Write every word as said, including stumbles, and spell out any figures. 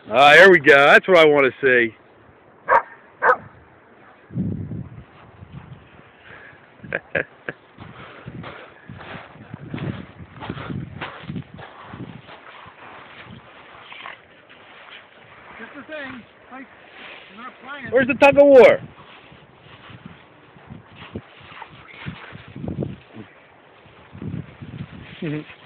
Ah, here we go. That's what I want to see. Just the thing, like, you're not flying. Where's the tug of war? Mm-hmm.